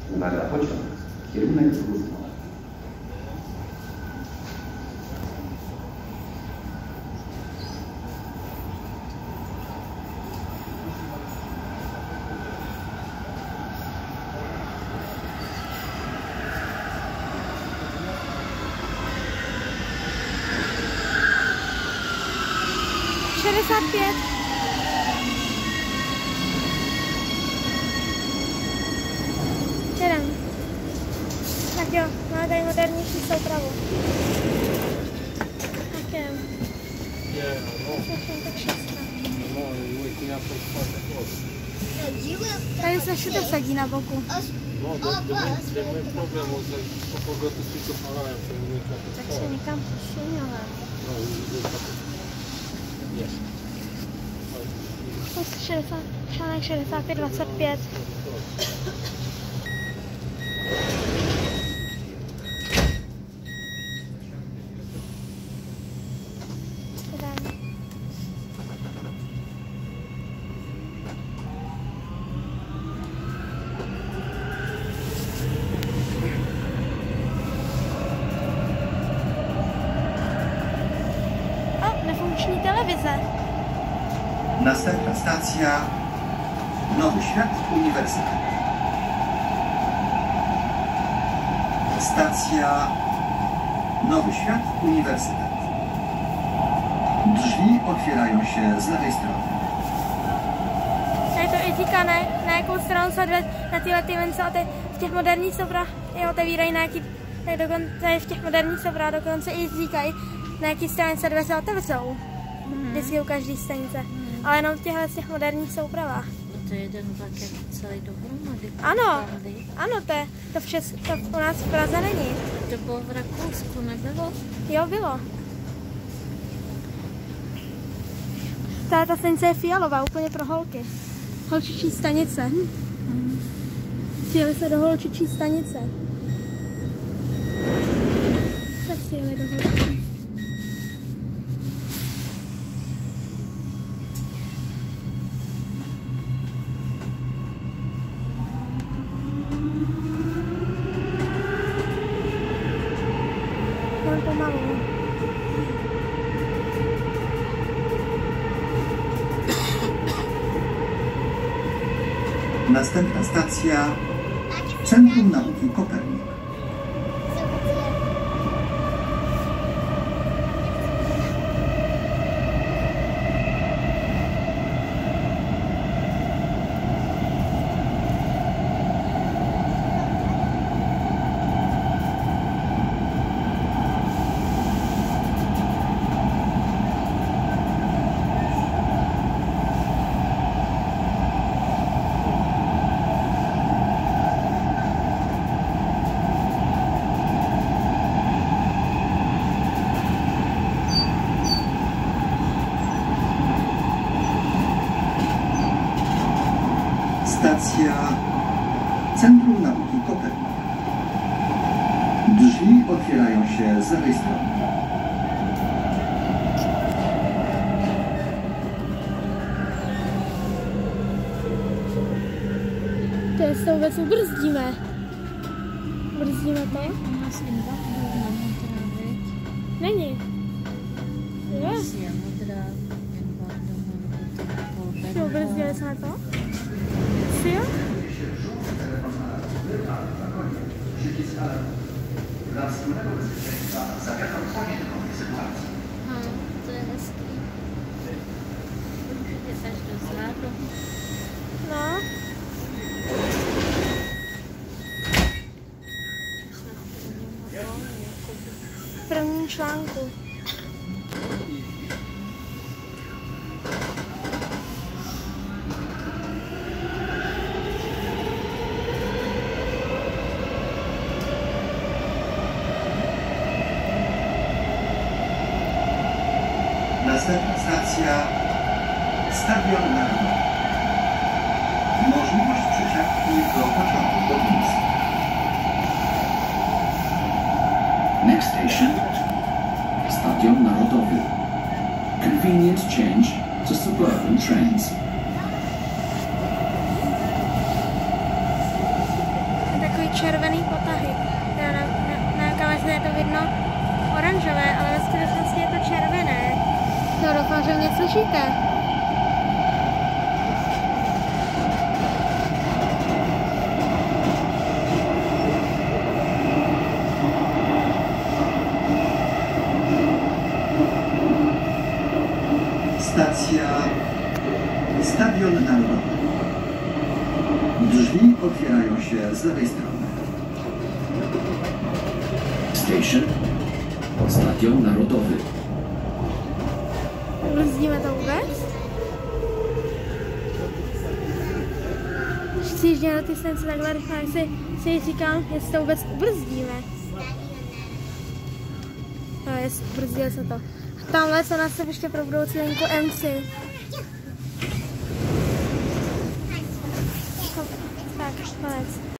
Uwaga, pociąg. Kierunek Górno. Jedem. Tak jo, máme tady modernější soupravu. Tak jdem. Tak 6. Tady se všude sadí na boku. Tak se někam posuneme. Článek 65, 25. Nefunkční televize. Następna stacja Nowy Świat Uniwersytet. Stacja Nowy Świat Uniwersytet. Drzwi otwierają się z lewej strony. Tady to i říká, na jakou stranu se jde, na tyhle ty mince, v těch moderních sobrách je otevírají na jaký, tady v těch moderních sobrách dokonce i říkají, na jaký straně se dveře otevřou. Vždycky u každé stanice. Ale jenom v těch moderních soupravách. To je jeden vlak celý dohromady. Ano, to u nás v Praze není. To bylo v Rakousku, nebylo? Jo, bylo. Ta stanice je fialová, úplně pro holky. Holčičí stanice. Přijeli se do holčičí stanice. Se přijeli do holčičí. Pomalu. Następna stacja Centrum Nauki Kopernik. Stacja Centrum Nauki Kopernik. Drzwi otwierają się z lewej strony. To je s tou věc ubrzdíme. Brzdíme to? U nás invalidů na modrá, viď? Není. Jo? Je modrá invalidů, nebo to Jo, brzdili jsme to? Jo? to je hezký. Jde až do zádu. No. V prvním článku. Następna stacja Stadion Narodowy. Możliwość przesiadki do pociągu do Mińska. Next station, Stadion Narodowy. Convenient change to suburban trains. Takový červený potahy. Na kameře je to vidno oranžové, ale ve skutečnosti je to červené. No, doufám, že mě slyšíte. Stacja Stadion Narodowy. Drzwi otwierają się z lewej strony. Station Stadion Narodowy. Brzdíme to vůbec? Když přijíždíme na ty stanice takhle rychle, si říkám, jestli to vůbec ubrzdíme. No, brzdil se to. Tamhle se nás ještě pro budoucí linku MC. Tak, konec.